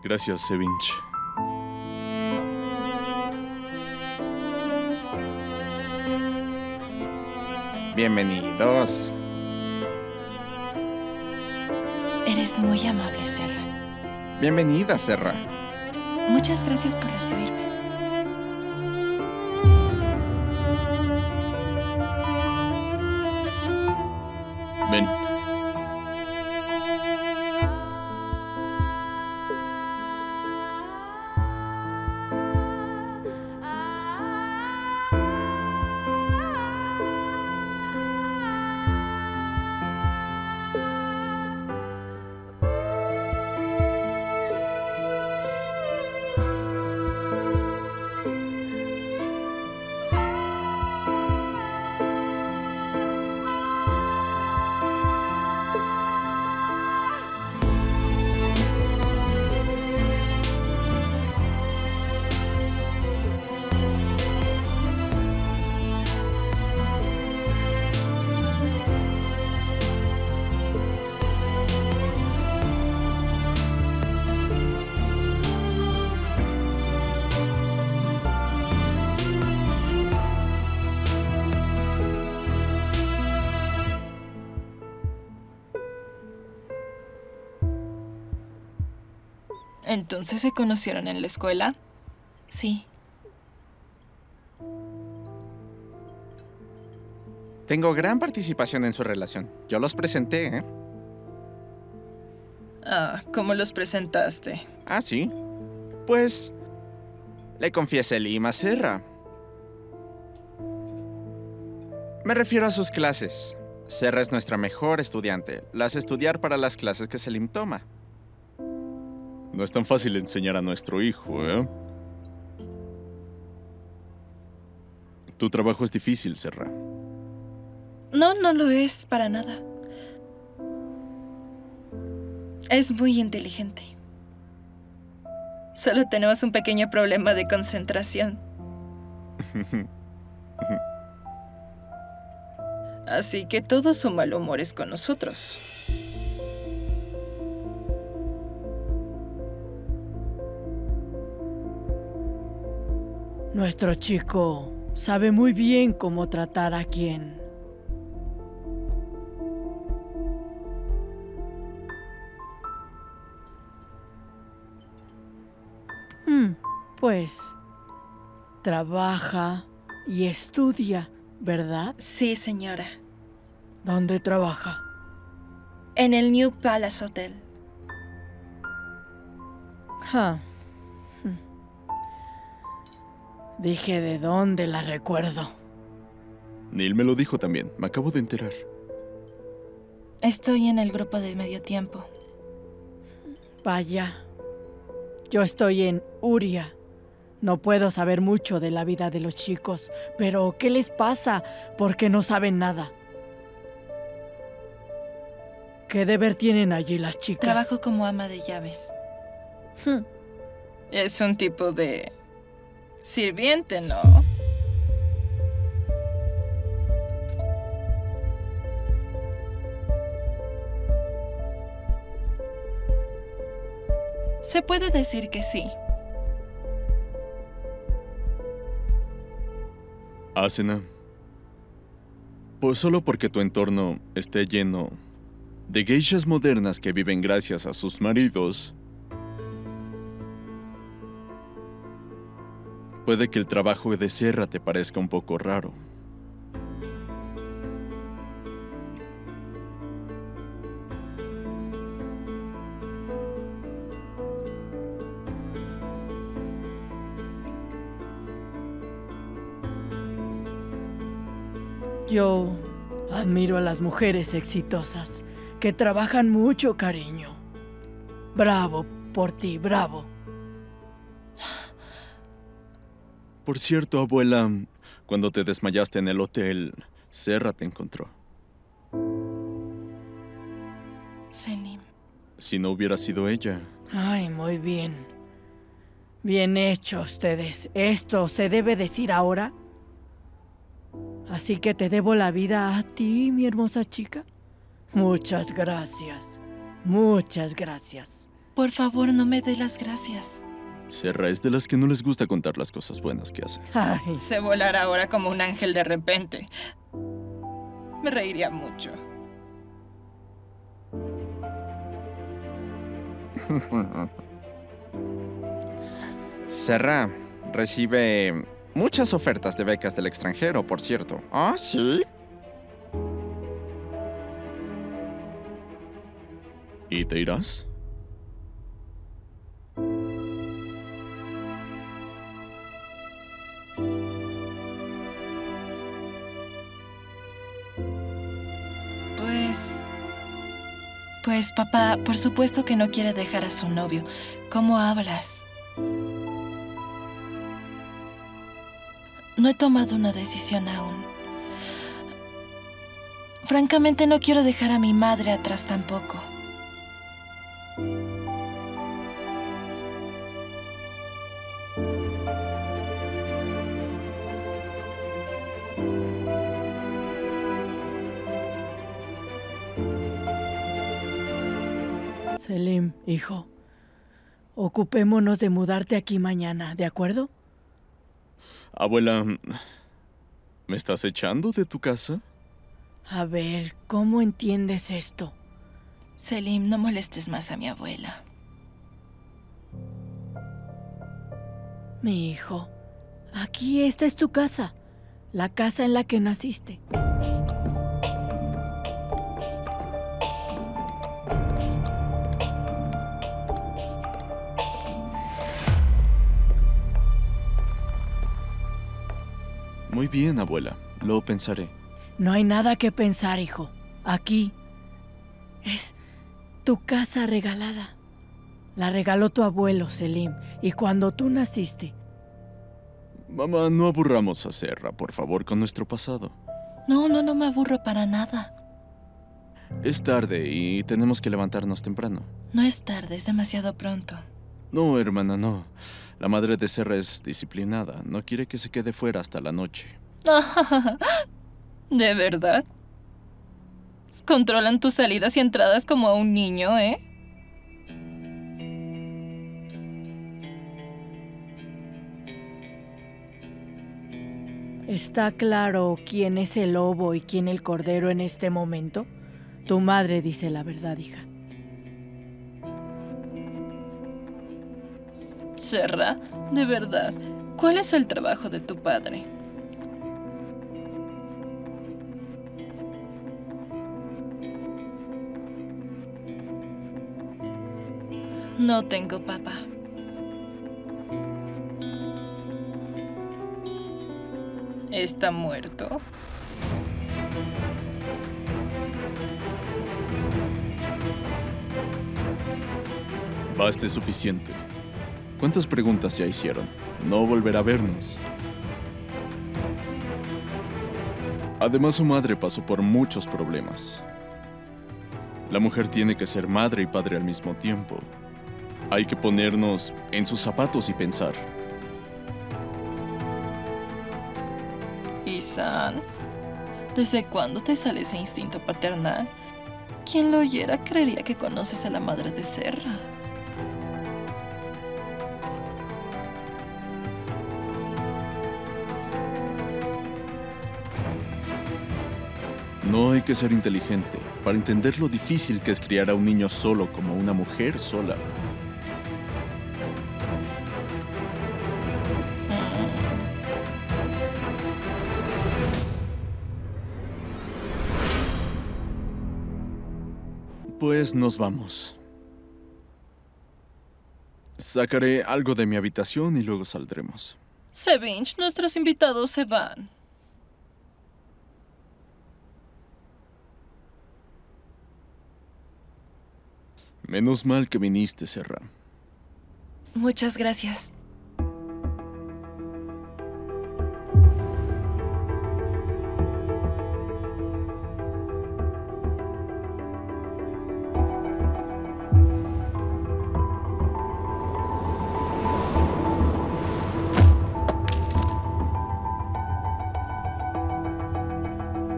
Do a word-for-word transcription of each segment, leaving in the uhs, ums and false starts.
Gracias, Sevinch. Bienvenidos. Eres muy amable, Serra. Bienvenida, Serra. Muchas gracias por recibirme. Ven. ¿Entonces se conocieron en la escuela? Sí. Tengo gran participación en su relación. Yo los presenté, ¿eh? Ah, ¿cómo los presentaste? Ah, ¿sí? Pues... le confiesé Lima Serra. Me refiero a sus clases. Serra es nuestra mejor estudiante. La hace estudiar para las clases que Selim toma. No es tan fácil enseñar a nuestro hijo, ¿eh? Tu trabajo es difícil, Serra. No, no lo es para nada. Es muy inteligente. Solo tenemos un pequeño problema de concentración. Así que todo su mal humor es con nosotros. Nuestro chico sabe muy bien cómo tratar a quién. Hmm, pues, trabaja y estudia, ¿verdad? Sí, señora. ¿Dónde trabaja? En el New Palace Hotel. Ja. Dije de dónde la recuerdo. Neil me lo dijo también. Me acabo de enterar. Estoy en el grupo de medio tiempo. Vaya. Yo estoy en Uria. No puedo saber mucho de la vida de los chicos, pero ¿qué les pasa? Porque no saben nada. ¿Qué deber tienen allí las chicas? Trabajo como ama de llaves. Hmm. Es un tipo de... sirviente, ¿no? Se puede decir que sí. Asena, pues solo porque tu entorno esté lleno de geishas modernas que viven gracias a sus maridos, puede que el trabajo de Serra te parezca un poco raro. Yo admiro a las mujeres exitosas, que trabajan mucho, cariño. Bravo por ti, bravo. Por cierto, abuela, cuando te desmayaste en el hotel, Serra te encontró. Selim. Si no hubiera sido ella... Ay, muy bien. Bien hecho, ustedes. ¿Esto se debe decir ahora? Así que te debo la vida a ti, mi hermosa chica. Muchas gracias. Muchas gracias. Por favor, no me dé las gracias. Serra es de las que no les gusta contar las cosas buenas que hace. Ay, Se volará ahora como un ángel de repente. Me reiría mucho. Serra recibe muchas ofertas de becas del extranjero, por cierto. ¿Ah, sí? ¿Y te irás? Pues... Pues, papá, por supuesto que no quiere dejar a su novio. ¿Cómo hablas? No he tomado una decisión aún. Francamente, no quiero dejar a mi madre atrás tampoco. Selim, hijo, ocupémonos de mudarte aquí mañana, ¿de acuerdo? Abuela, ¿me estás echando de tu casa? A ver, ¿cómo entiendes esto? Selim, no molestes más a mi abuela. Mi hijo, aquí esta es tu casa, la casa en la que naciste. Muy bien, abuela. Lo pensaré. No hay nada que pensar, hijo. Aquí es tu casa regalada. La regaló tu abuelo, Selim, y cuando tú naciste. Mamá, no aburramos a Serra, por favor, con nuestro pasado. No, no, no me aburro para nada. Es tarde y tenemos que levantarnos temprano. No es tarde, es demasiado pronto. No, hermana, no. La madre de Serra es disciplinada. No quiere que se quede fuera hasta la noche. ¿De verdad? Controlan tus salidas y entradas como a un niño, ¿eh? ¿Está claro quién es el lobo y quién el cordero en este momento? Tu madre dice la verdad, hija. Serra, de verdad, ¿cuál es el trabajo de tu padre? No tengo papá. ¿Está muerto? Basta, es suficiente. ¿Cuántas preguntas ya hicieron? No volverá a vernos. Además, su madre pasó por muchos problemas. La mujer tiene que ser madre y padre al mismo tiempo. Hay que ponernos en sus zapatos y pensar. Isan, ¿desde cuándo te sale ese instinto paternal? Quien lo oyera creería que conoces a la madre de Serra. No hay que ser inteligente para entender lo difícil que es criar a un niño solo como una mujer sola. Pues nos vamos. Sacaré algo de mi habitación y luego saldremos. Sevinch, nuestros invitados se van. Menos mal que viniste, Serra. Muchas gracias.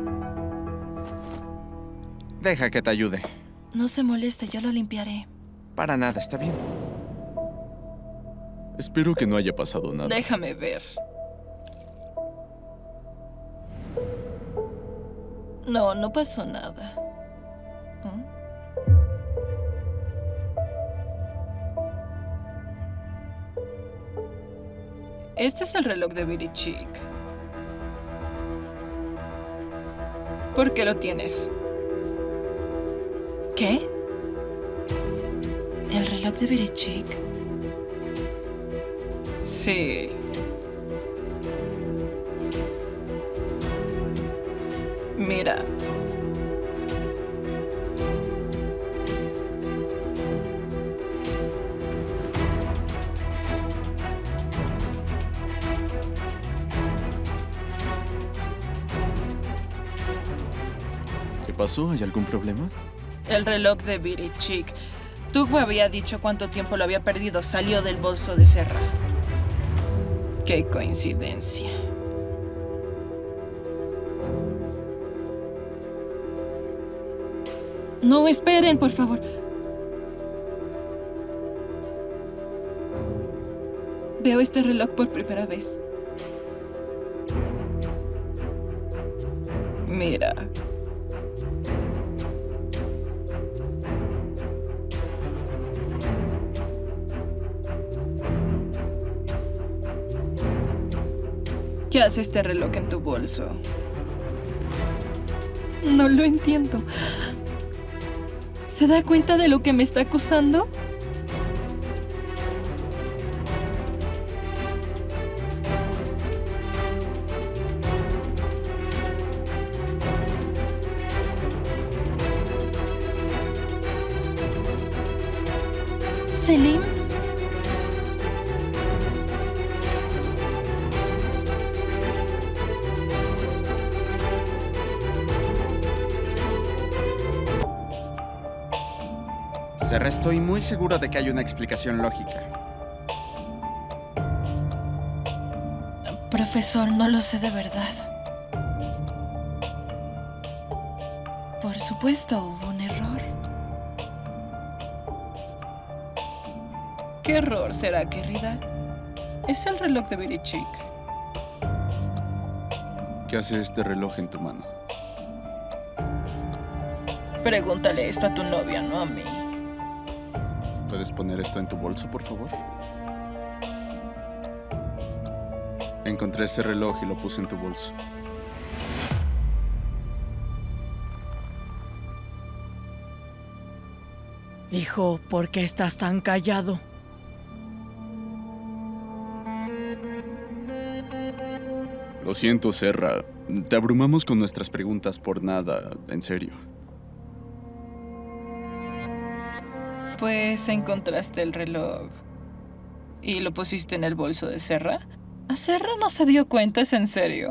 Deja que te ayude. No se moleste, yo lo limpiaré. Para nada, está bien. Espero que no haya pasado nada. Déjame ver. No, no pasó nada. ¿Ah? Este es el reloj de Billy Chick. ¿Por qué lo tienes? ¿Qué? ¿El reloj de Billy Chick? Sí. Mira. ¿Qué pasó? ¿Hay algún problema? El reloj de Billy Chick. Tugbo había dicho cuánto tiempo lo había perdido. Salió del bolso de Serra. Qué coincidencia. No, esperen, por favor. Veo este reloj por primera vez. Mira. ¿Qué hace este reloj en tu bolso? No lo entiendo. ¿Se da cuenta de lo que me está acusando? ¿Selim? Serra, estoy muy segura de que hay una explicación lógica. Profesor, no lo sé de verdad. Por supuesto, hubo un error. ¿Qué error será, querida? Es el reloj de Billy Chick. ¿Qué hace este reloj en tu mano? Pregúntale esto a tu novia, no a mí. ¿Puedes poner esto en tu bolso, por favor? Encontré ese reloj y lo puse en tu bolso. Hijo, ¿por qué estás tan callado? Lo siento, Serra. Te abrumamos con nuestras preguntas por nada, en serio. Pues encontraste el reloj. ¿Y lo pusiste en el bolso de Serra? ¿A Serra no se dio cuenta? ¿Es en serio?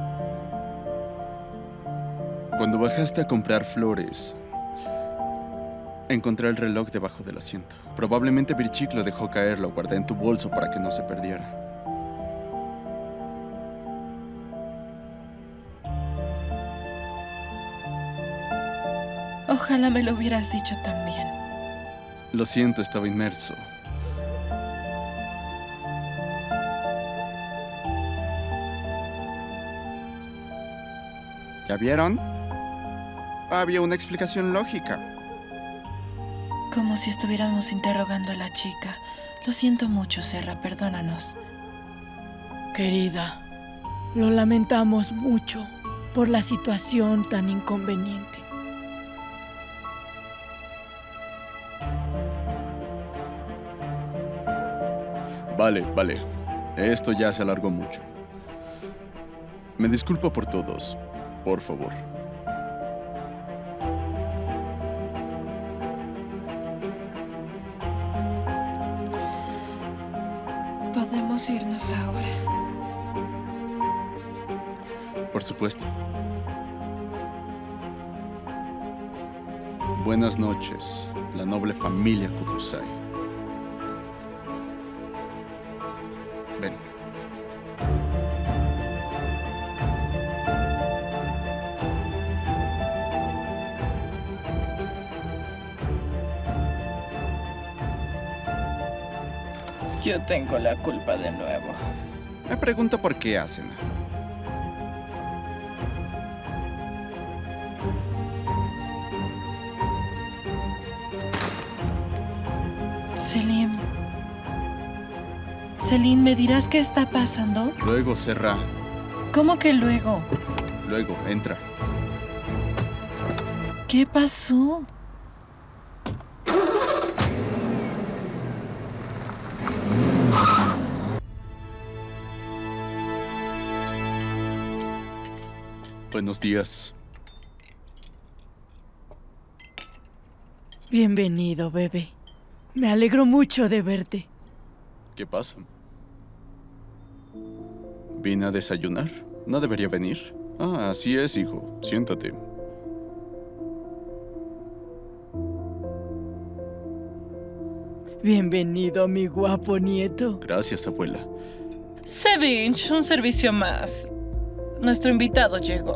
Cuando bajaste a comprar flores, encontré el reloj debajo del asiento. Probablemente Billy Chick lo dejó caer, lo guardé en tu bolso para que no se perdiera. Ojalá me lo hubieras dicho también. Lo siento, estaba inmerso. ¿Ya vieron? Había una explicación lógica. Como si estuviéramos interrogando a la chica. Lo siento mucho, Serra, perdónanos. Querida, lo lamentamos mucho por la situación tan inconveniente. Vale, vale. Esto ya se alargó mucho. Me disculpo por todos. Por favor. Podemos irnos ahora. Por supuesto. Buenas noches, la noble familia Kudusai. Ven. Yo tengo la culpa de nuevo. Me pregunto por qué, Asena. Selim. Selim, ¿me dirás qué está pasando? Luego, Serra. ¿Cómo que luego? Luego, entra. ¿Qué pasó? Buenos días. Bienvenido, bebé. Me alegro mucho de verte. ¿Qué pasa? ¿Vine a desayunar? ¿No debería venir? Ah, así es, hijo. Siéntate. Bienvenido, mi guapo nieto. Gracias, abuela. Sevinch, un servicio más. Nuestro invitado llegó.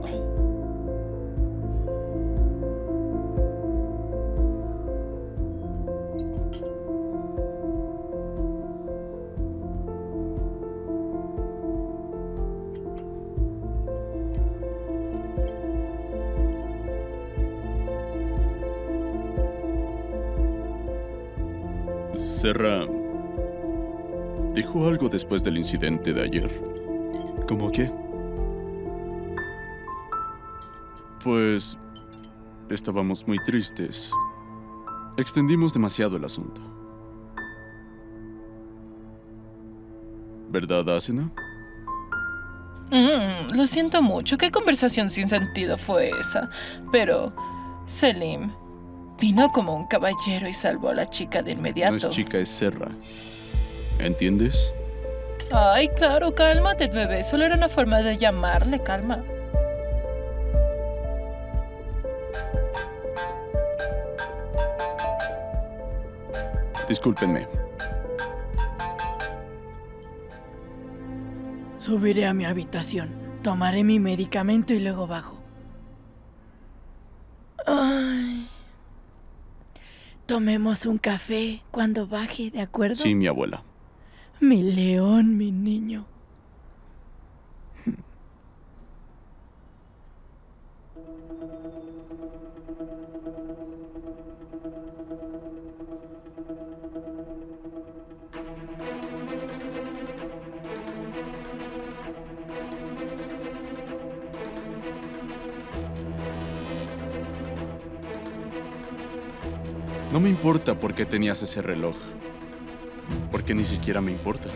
Serra dijo algo después del incidente de ayer. ¿Cómo qué? Pues estábamos muy tristes. Extendimos demasiado el asunto. ¿Verdad, Asena? Mm, lo siento mucho. ¿Qué conversación sin sentido fue esa? Pero, Selim vino como un caballero y salvó a la chica de inmediato. No es chica, es Serra. ¿Entiendes? Ay, claro, cálmate, bebé. Solo era una forma de llamarle calma. Discúlpenme. Subiré a mi habitación. Tomaré mi medicamento y luego bajo. Ay. Tomemos un café cuando baje, ¿de acuerdo? Sí, mi abuela. Mi león, mi niño. No me importa por qué tenías ese reloj. Porque ni siquiera me importa.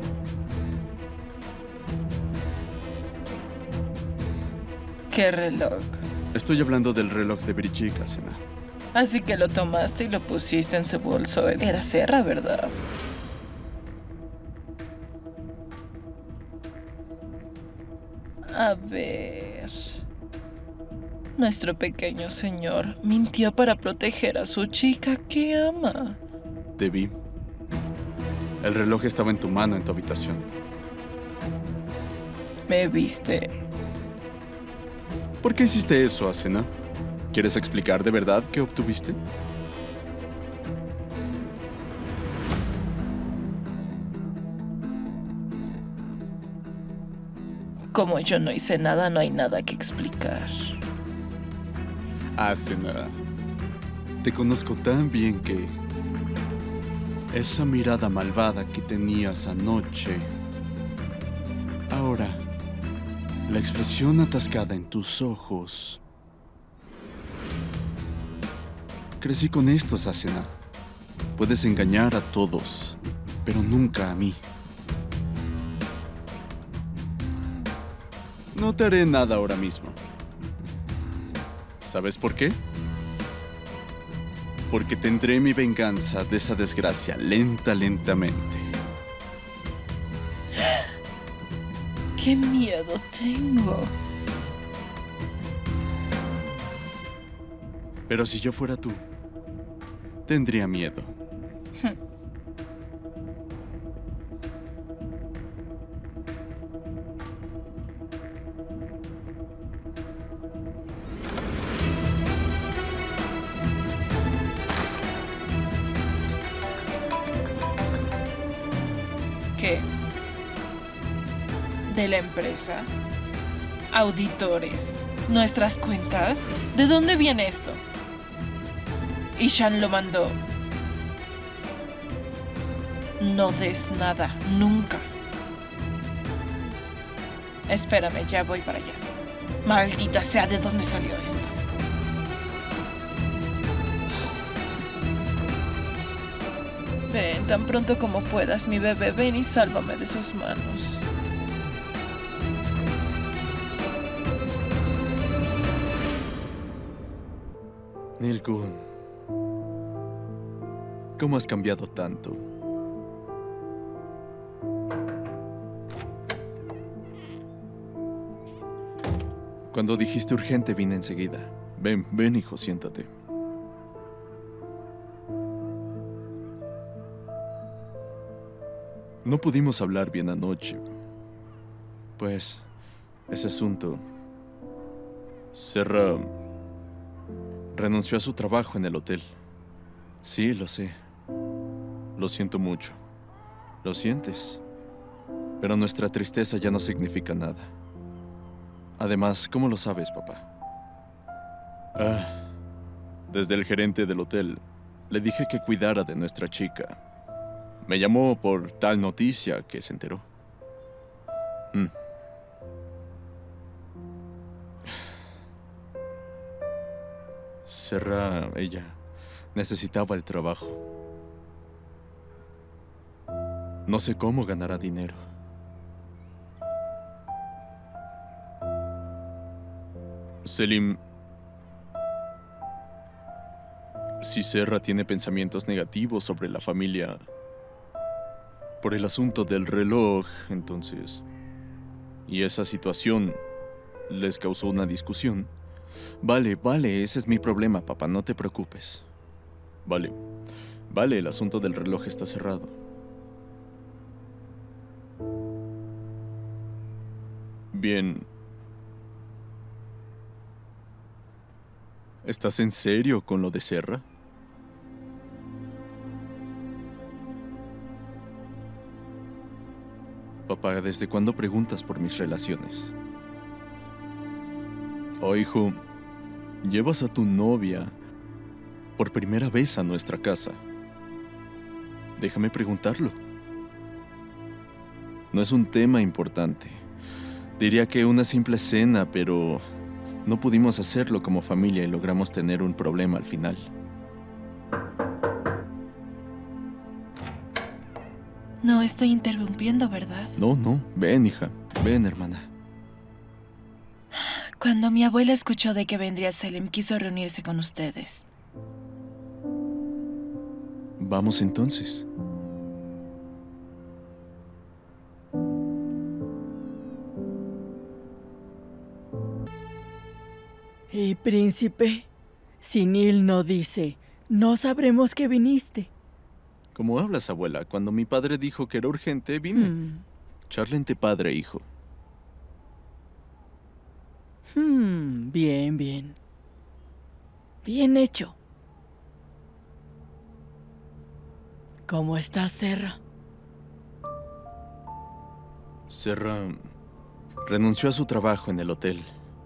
¿Qué reloj? Estoy hablando del reloj de Birichik, Asena. Así que lo tomaste y lo pusiste en su bolso. Era Serra, ¿verdad? A ver... Nuestro pequeño señor mintió para proteger a su chica que ama. Te vi. El reloj estaba en tu mano en tu habitación. ¿Me viste? ¿Por qué hiciste eso, Asena? ¿Quieres explicar de verdad qué obtuviste? Como yo no hice nada, no hay nada que explicar. Asena, te conozco tan bien que esa mirada malvada que tenías anoche, ahora, la expresión atascada en tus ojos. Crecí con estos, Asena. Puedes engañar a todos, pero nunca a mí. No te haré nada ahora mismo. ¿Sabes por qué? Porque tendré mi venganza de esa desgracia lenta, lentamente. ¡Qué miedo tengo! Pero si yo fuera tú, tendría miedo. ¿De la empresa? ¿Auditores? ¿Nuestras cuentas? ¿De dónde viene esto? Ishan lo mandó. No des nada, nunca. Espérame, ya voy para allá. Maldita sea, ¿de dónde salió esto? Ven, tan pronto como puedas, mi bebé, ven y sálvame de sus manos. Nilgun, ¿cómo has cambiado tanto? Cuando dijiste urgente, vine enseguida. Ven, ven, hijo, siéntate. No pudimos hablar bien anoche. Pues, ese asunto... Serra... renunció a su trabajo en el hotel. Sí, lo sé. Lo siento mucho. Lo sientes. Pero nuestra tristeza ya no significa nada. Además, ¿cómo lo sabes, papá? Ah, desde el gerente del hotel le dije que cuidara de nuestra chica. Me llamó por tal noticia que se enteró. Mm. Serra, ella necesitaba el trabajo. No sé cómo ganará dinero. Selim, si Serra tiene pensamientos negativos sobre la familia por el asunto del reloj, entonces, y esa situación les causó una discusión. Vale, vale, ese es mi problema, papá, no te preocupes. Vale, vale, el asunto del reloj está cerrado. Bien. ¿Estás en serio con lo de Serra? Papá, ¿desde cuándo preguntas por mis relaciones? Oh, hijo, llevas a tu novia por primera vez a nuestra casa. Déjame preguntarlo. No es un tema importante. Diría que una simple cena, pero no pudimos hacerlo como familia y logramos tener un problema al final. No estoy interrumpiendo, ¿verdad? No, no. Ven, hija. Ven, hermana. Cuando mi abuela escuchó de que vendría Selim, quiso reunirse con ustedes. Vamos entonces. Y príncipe, si Nil no dice, no sabremos que viniste. ¿Cómo hablas, abuela? Cuando mi padre dijo que era urgente, vine. Hmm. Charla entre padre e hijo. Hmm, bien, bien. Bien hecho. ¿Cómo estás, Serra? Serra renunció a su trabajo en el hotel.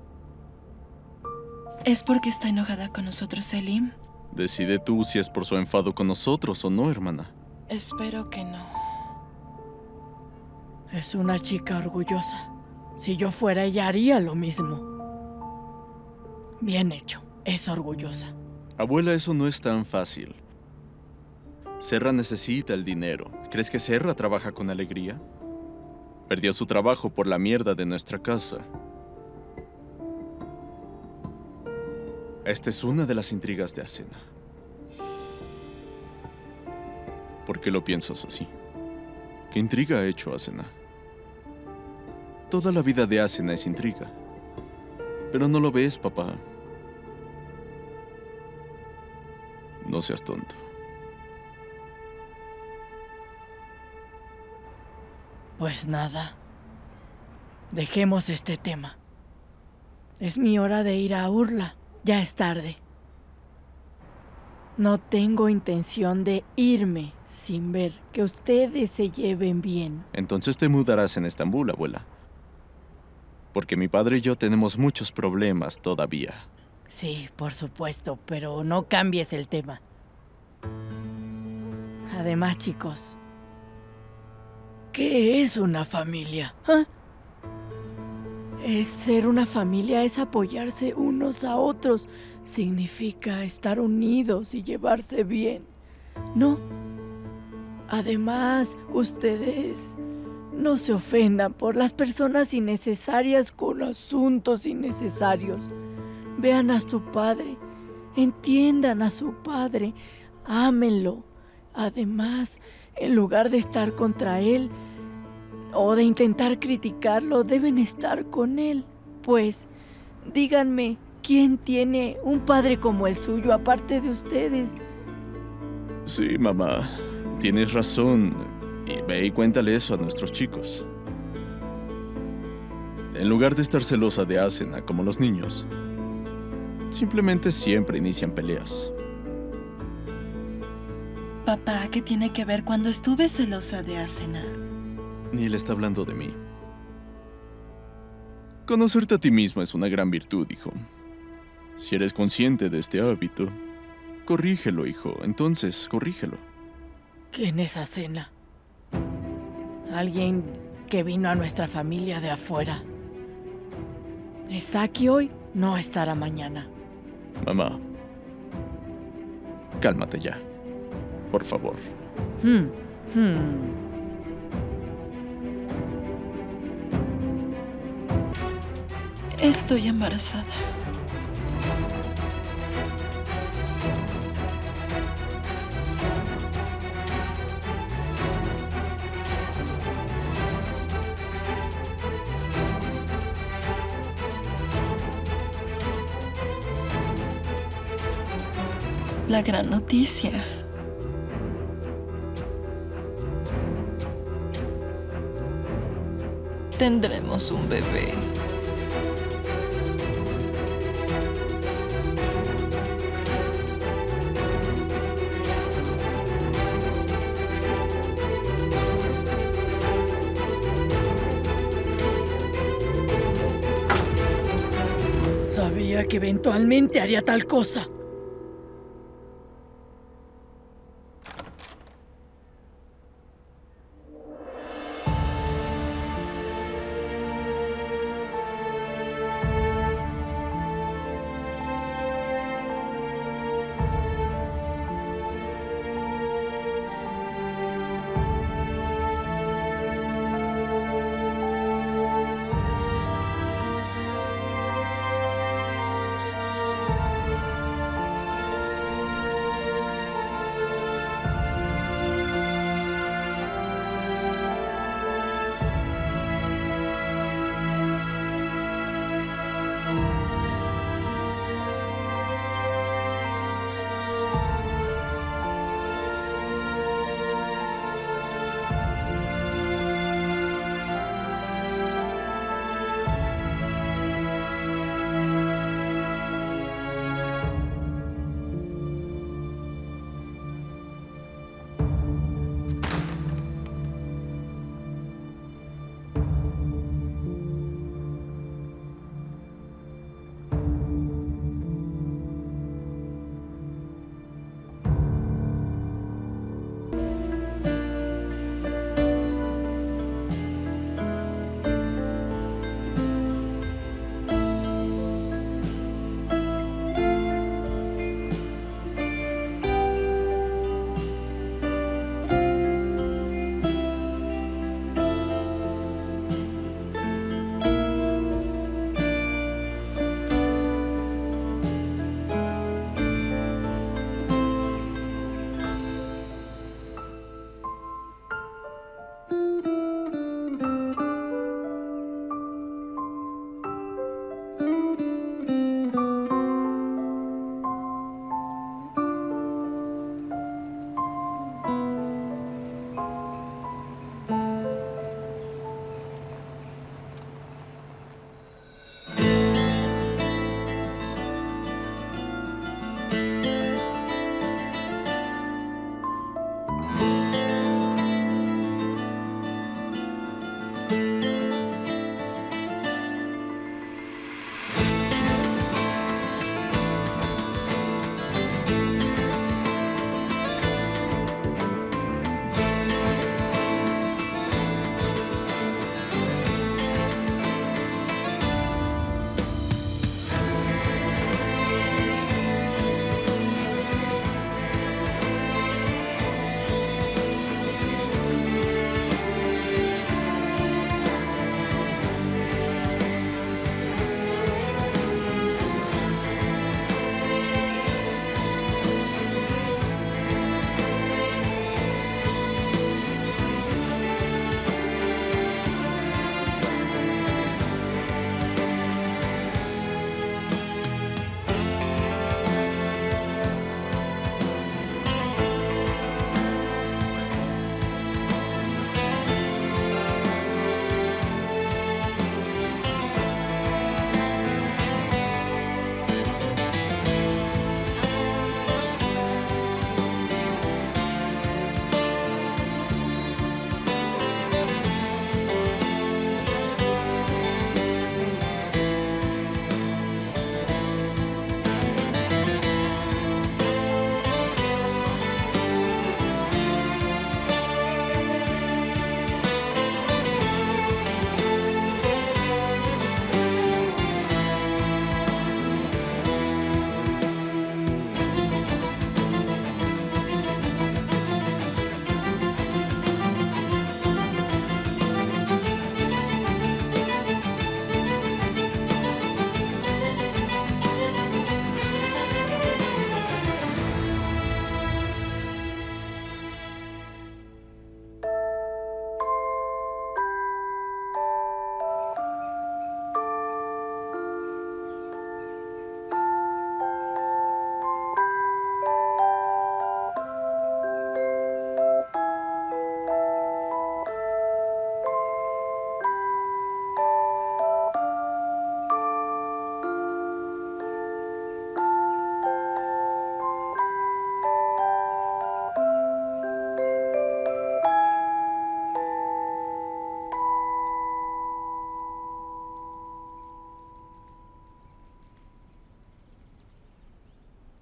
¿Es porque está enojada con nosotros, Selim? Decide tú si es por su enfado con nosotros o no, hermana. Espero que no. Es una chica orgullosa. Si yo fuera, ella haría lo mismo. Bien hecho. Es orgullosa. Abuela, eso no es tan fácil. Serra necesita el dinero. ¿Crees que Serra trabaja con alegría? Perdió su trabajo por la mierda de nuestra casa. Esta es una de las intrigas de Asena. ¿Por qué lo piensas así? ¿Qué intriga ha hecho Asena? Toda la vida de Asena es intriga. Pero no lo ves, papá. No seas tonto. Pues nada. Dejemos este tema. Es mi hora de ir a Urla. Ya es tarde. No tengo intención de irme sin ver que ustedes se lleven bien. Entonces te mudarás en Estambul, abuela. Porque mi padre y yo tenemos muchos problemas todavía. Sí, por supuesto, pero no cambies el tema. Además, chicos, ¿qué es una familia? ¿Ah? Es ser una familia, es apoyarse unos a otros. Significa estar unidos y llevarse bien, ¿no? Además, ustedes no se ofendan por las personas innecesarias con asuntos innecesarios. Vean a su padre, entiendan a su padre, ámenlo. Además, en lugar de estar contra él o de intentar criticarlo, deben estar con él. Pues, díganme, ¿quién tiene un padre como el suyo aparte de ustedes? Sí, mamá, tienes razón. Y ve y cuéntale eso a nuestros chicos. En lugar de estar celosa de Asena como los niños, simplemente siempre inician peleas. Papá, ¿qué tiene que ver cuando estuve celosa de Asena? Ni él está hablando de mí. Conocerte a ti mismo es una gran virtud, hijo. Si eres consciente de este hábito, corrígelo, hijo. Entonces, corrígelo. ¿Quién es Asena? Alguien que vino a nuestra familia de afuera. Está aquí hoy, no estará mañana. Mamá, cálmate ya, por favor. Hmm, hmm. Estoy embarazada. La gran noticia. Tendremos un bebé. Sabía que eventualmente haría tal cosa.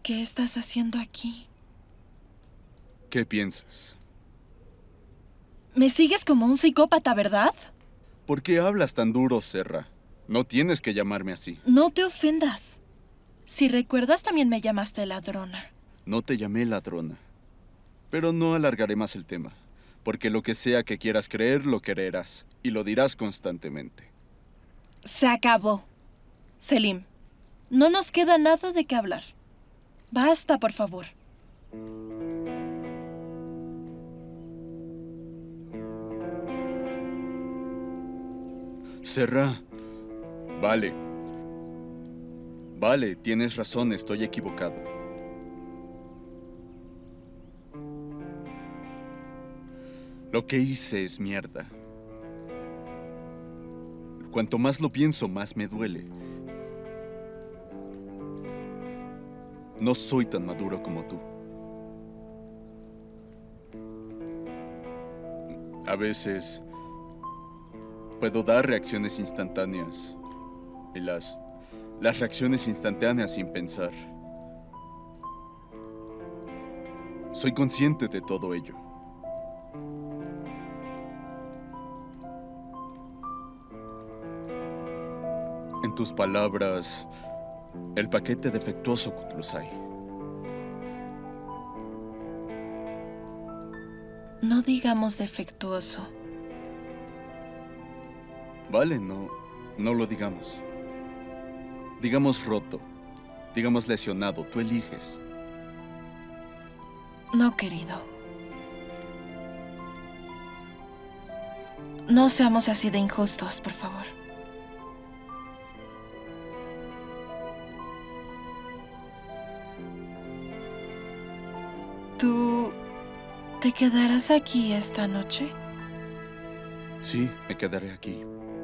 ¿Qué estás haciendo aquí? ¿Qué piensas? Me sigues como un psicópata, ¿verdad? ¿Por qué hablas tan duro, Serra? No tienes que llamarme así. No te ofendas. Si recuerdas, también me llamaste ladrona. No te llamé ladrona. Pero no alargaré más el tema, porque lo que sea que quieras creer, lo creerás, y lo dirás constantemente. Se acabó. Selim, no nos queda nada de qué hablar. Basta, por favor. Serra. Vale. Vale, tienes razón, estoy equivocado. Lo que hice es mierda. Cuanto más lo pienso, más me duele. No soy tan maduro como tú. A veces puedo dar reacciones instantáneas. Y las, las reacciones instantáneas sin pensar. Soy consciente de todo ello. En tus palabras, el paquete defectuoso, Kutlusay. No digamos defectuoso. Vale, no, no lo digamos. Digamos roto. Digamos lesionado. Tú eliges. No, querido. No seamos así de injustos, por favor. ¿Tú te quedarás aquí esta noche? Sí, me quedaré aquí.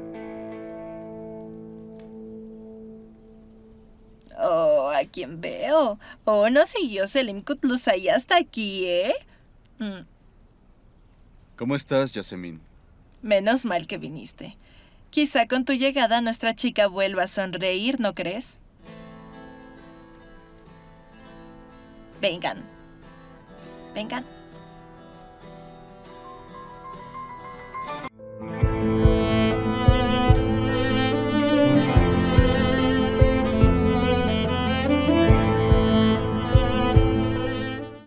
Oh, ¿a quién veo? Oh, no siguió Selim Kutlusay hasta aquí, ¿eh? Mm. ¿Cómo estás, Yasemin? Menos mal que viniste. Quizá con tu llegada nuestra chica vuelva a sonreír, ¿no crees? Vengan. Vengan.